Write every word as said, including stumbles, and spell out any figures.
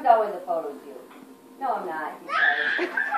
I'm done with the photos, you. No, I'm not. You